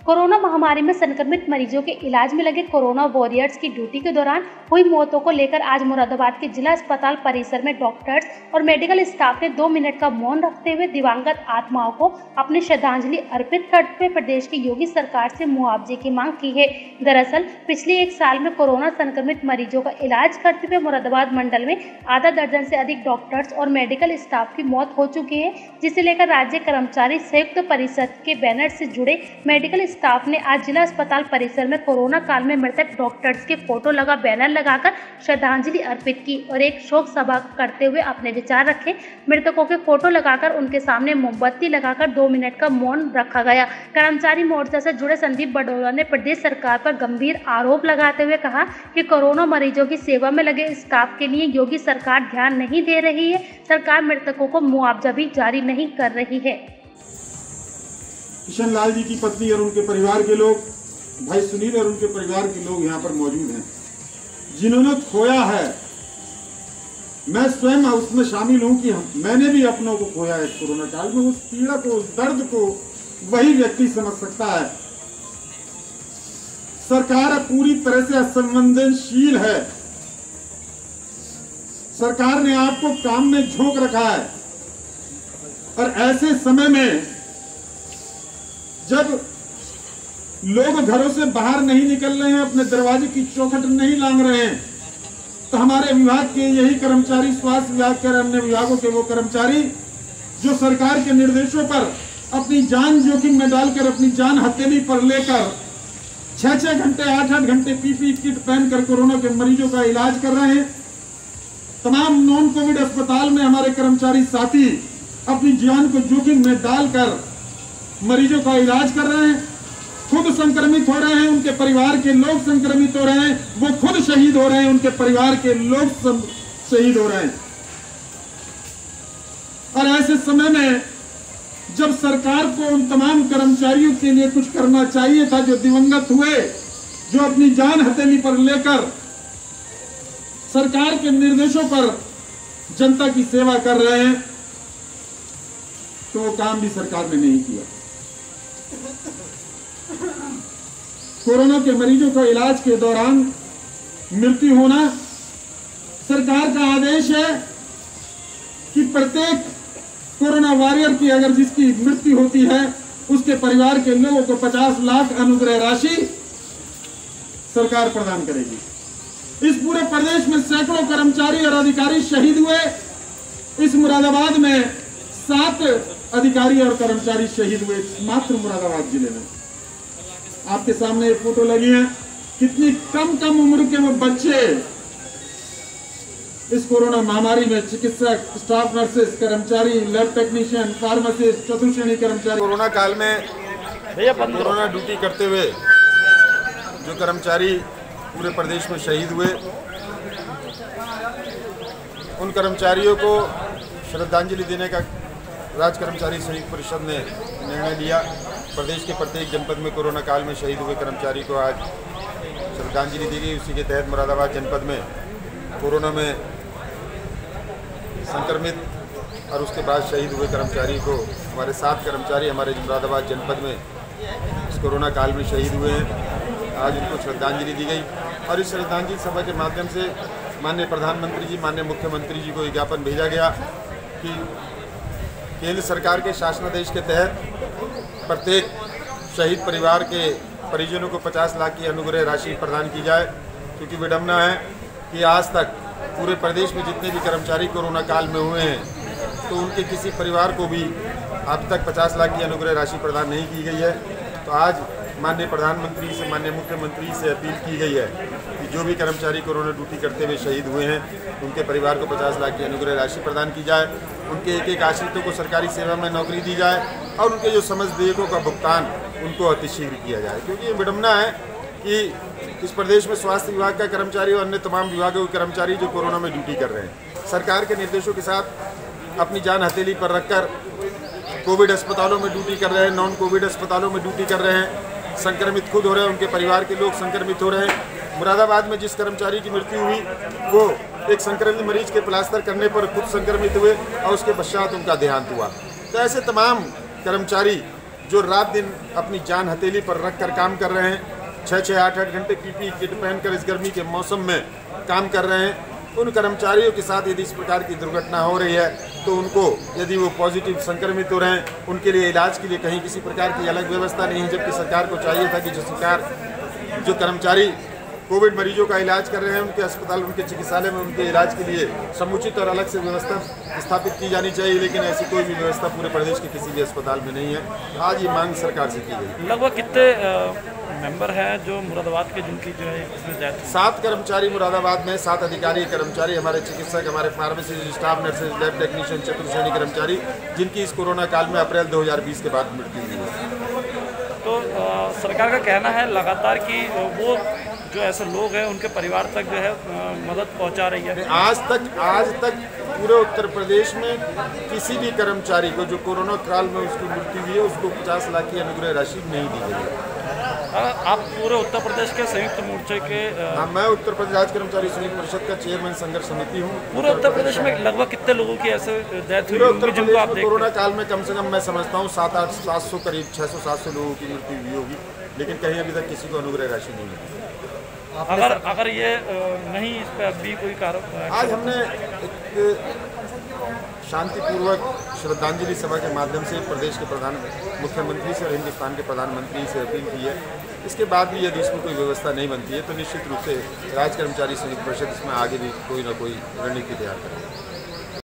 Corona महामारी में संक्रमित मरीजों के इलाज में लगे कोरोना वॉरियर्स की ड्यूटी के दौरान हुई मौतों को लेकर आज मुरादाबाद के जिला अस्पताल परिसर में डॉक्टर्स और मेडिकल स्टाफ ने 2 मिनट का मौन रखते हुए दिवंगत आत्माओं को अपनी श्रद्धांजलि अर्पित करते हुए प्रदेश की योगी सरकार से मुआवजे की मांग की है। दरअसल पिछले 1 साल में कोरोना संक्रमित मरीजों का इलाज करते हुए मुरादाबाद मंडल में आधा दर्जन से अधिक डॉक्टर्स और मेडिकल स्टाफ की मौत हो चुकी है, जिसे लेकर राज्य कर्मचारी संयुक्त परिषद के बैनर से जुड़े मेडिकल स्टाफ ने आज जिला अस्पताल परिसर में कोरोना काल में मृतक डॉक्टर्स के फोटो लगा बैनर लगाकर श्रद्धांजलि अर्पित की और एक शोक सभा करते हुए अपने विचार रखे। मृतकों के फोटो लगाकर उनके सामने मोमबत्ती लगाकर 2 मिनट का मौन रखा गया। कर्मचारी मोर्चा से जुड़े संदीप बडोला ने प्रदेश सरकार पर गंभीर आरोप लगाते हुए कहा कि कोरोना मरीजों की सेवा में लगे स्टाफ के लिए योगी सरकार ध्यान नहीं दे रही है। सरकार मृतकों को मुआवजा भी जारी नहीं कर रही है। किशन लाल जी की पत्नी और उनके परिवार के लोग, भाई सुनील और उनके परिवार के लोग यहाँ पर मौजूद हैं, जिन्होंने खोया है। मैं स्वयं उसमें शामिल हूँ कि मैंने भी अपनों को खोया है कोरोना काल में। उस पीड़ा को, उस दर्द को वही व्यक्ति समझ सकता है। सरकार पूरी तरह से असंवेदनशील है। सरकार ने आपको काम में झोंक रखा है और ऐसे समय में जब लोग घरों से बाहर नहीं निकल रहे हैं, अपने दरवाजे की चौखट नहीं लांघ रहे हैं, तो हमारे विभाग के यही कर्मचारी, स्वास्थ्य विभाग के अन्य विभागों के वो कर्मचारी जो सरकार के निर्देशों पर अपनी जान जोखिम में डालकर, अपनी जान हथेली पर लेकर 6-6 घंटे, 8-8 घंटे पीपीई किट पहनकर कोरोना के मरीजों का इलाज कर रहे हैं। तमाम नॉन कोविड अस्पताल में हमारे कर्मचारी साथी अपनी जान को जोखिम में डालकर मरीजों का इलाज कर रहे हैं। खुद संक्रमित हो रहे हैं, उनके परिवार के लोग संक्रमित हो रहे हैं, वो खुद शहीद हो रहे हैं, उनके परिवार के लोग शहीद हो रहे हैं। और ऐसे समय में जब सरकार को उन तमाम कर्मचारियों के लिए कुछ करना चाहिए था, जो दिवंगत हुए, जो अपनी जान हथेली पर लेकर सरकार के निर्देशों पर जनता की सेवा कर रहे हैं, तो वो काम भी सरकार ने नहीं किया। कोरोना के मरीजों का इलाज के दौरान मृत्यु होना, सरकार का आदेश है कि प्रत्येक कोरोना वॉरियर की अगर जिसकी मृत्यु होती है, उसके परिवार के लोगों को 50 लाख अनुग्रह राशि सरकार प्रदान करेगी। इस पूरे प्रदेश में सैकड़ों कर्मचारी और अधिकारी शहीद हुए। इस मुरादाबाद में 7 अधिकारी और कर्मचारी शहीद हुए, मात्र मुरादाबाद जिले में। आपके सामने ये फोटो लगी है। कितनी कम उम्र के वो बच्चे इस कोरोना महामारी में चिकित्सक, स्टाफ नर्सेस, कर्मचारी, लैब टेक्नीशियन, फार्मासिस्ट, चतुर्थ श्रेणी कर्मचारी। कोरोना काल में कोरोना ड्यूटी करते हुए जो कर्मचारी पूरे प्रदेश में शहीद हुए, उन कर्मचारियों को श्रद्धांजलि देने का राज्य कर्मचारी संयुक्त परिषद ने निर्णय लिया। प्रदेश के प्रत्येक जनपद में कोरोना काल में शहीद हुए कर्मचारी को आज श्रद्धांजलि दी गई। उसी के तहत मुरादाबाद जनपद में कोरोना में संक्रमित और उसके बाद शहीद हुए कर्मचारी को, हमारे 7 कर्मचारी हमारे मुरादाबाद जनपद में इस कोरोना काल में शहीद हुए हैं, आज उनको श्रद्धांजलि दी गई। और इस श्रद्धांजलि सभा के माध्यम से माननीय प्रधानमंत्री जी, माननीय मुख्यमंत्री जी को एक ज्ञापन भेजा गया कि केंद्र सरकार के शासनादेश के तहत प्रत्येक शहीद परिवार के परिजनों को 50 लाख की अनुग्रह राशि प्रदान की जाए, क्योंकि विडंबना है कि आज तक पूरे प्रदेश में जितने भी कर्मचारी कोरोना काल में हुए हैं, तो उनके किसी परिवार को भी अब तक 50 लाख की अनुग्रह राशि प्रदान नहीं की गई है। तो आज माननीय प्रधानमंत्री से, माननीय मुख्यमंत्री से अपील की गई है कि जो भी कर्मचारी कोरोना ड्यूटी करते हुए शहीद हुए हैं, उनके परिवार को 50 लाख की अनुग्रह राशि प्रदान की जाए, उनके एक आश्रितों को सरकारी सेवा में नौकरी दी जाए और उनके जो समस्त देयकों का भुगतान उनको अतिशीघ्र किया जाए। क्योंकि ये विडंबना है कि इस प्रदेश में स्वास्थ्य विभाग का कर्मचारी और अन्य तमाम विभागों के कर्मचारी जो कोरोना में ड्यूटी कर रहे हैं, सरकार के निर्देशों के साथ अपनी जान हथेली पर रखकर कोविड अस्पतालों में ड्यूटी कर रहे हैं, नॉन कोविड अस्पतालों में ड्यूटी कर रहे हैं, संक्रमित खुद हो रहे हैं, उनके परिवार के लोग संक्रमित हो रहे हैं। मुरादाबाद में जिस कर्मचारी की मृत्यु हुई, वो एक संक्रमित मरीज के प्लास्टर करने पर खुद संक्रमित हुए और उसके पश्चात उनका देहांत हुआ। तो ऐसे तमाम कर्मचारी जो रात दिन अपनी जान हथेली पर रख कर काम कर रहे हैं, 6-6, 8-8 घंटे पीपीई किट पहनकर इस गर्मी के मौसम में काम कर रहे हैं, उन कर्मचारियों के साथ यदि इस प्रकार की दुर्घटना हो रही है तो उनको, यदि वो पॉजिटिव संक्रमित हो रहे हैं, उनके लिए इलाज के लिए कहीं किसी प्रकार की अलग व्यवस्था नहीं है। जबकि सरकार को चाहिए था कि जो कर्मचारी कोविड मरीजों का इलाज कर रहे हैं, उनके अस्पताल, उनके चिकित्सालय में उनके इलाज के लिए समुचित और अलग से व्यवस्था स्थापित की जानी चाहिए, लेकिन ऐसी कोई भी व्यवस्था पूरे प्रदेश के किसी भी अस्पताल में नहीं है। आज ये मांग सरकार से की गई। लगभग कितने मेंबर हैं जो मुरादाबाद के, जिनकी जो है इसमें डेथ? 7 कर्मचारी मुरादाबाद में, 7 अधिकारी कर्मचारी, हमारे चिकित्सक, हमारे pharmacy staff, nurses, lab technician, चतुर्श्रेणी कर्मचारी, जिनकी इस कोरोना काल में अप्रैल 2020 के बाद मृत्यु हुई है। तो सरकार का कहना है लगातार कि वो जो ऐसे लोग हैं उनके परिवार तक जो है मदद पहुंचा रही है। आज तक पूरे उत्तर प्रदेश में किसी भी कर्मचारी को जो कोरोना काल में उसकी मृत्यु हुई है, उसको 50 लाख की अनुग्रह राशि नहीं दी गई। आप पूरे उत्तर प्रदेश के संयुक्त मोर्चे के? हाँ, मैं उत्तर प्रदेश राज्य कर्मचारी संयुक्त परिषद का चेयरमैन संघर्ष समिति हूँ। पूरे उत्तर प्रदेश में लगभग कितने लोगों की ऐसे डेथ हुई होगी जिनको आप देखते हैं? कोरोना काल में कम से कम मैं समझता हूँ 700 करीब 600-700 लोगों की मृत्यु हुई होगी, लेकिन कहीं अभी तक किसी को अनुग्रह राशि नहीं मिली। अगर ये नहीं, इस पर अभी कोई कार्रवाई? आज हमने एक शांतिपूर्वक श्रद्धांजलि सभा के माध्यम से प्रदेश के मुख्यमंत्री से और हिंदुस्तान के प्रधानमंत्री से अपील की है। इसके बाद भी यदि इसमें कोई व्यवस्था नहीं बनती है तो निश्चित रूप से राज्य कर्मचारी संयुक्त परिषद इसमें आगे भी कोई ना कोई रणनीति तैयार करेगी।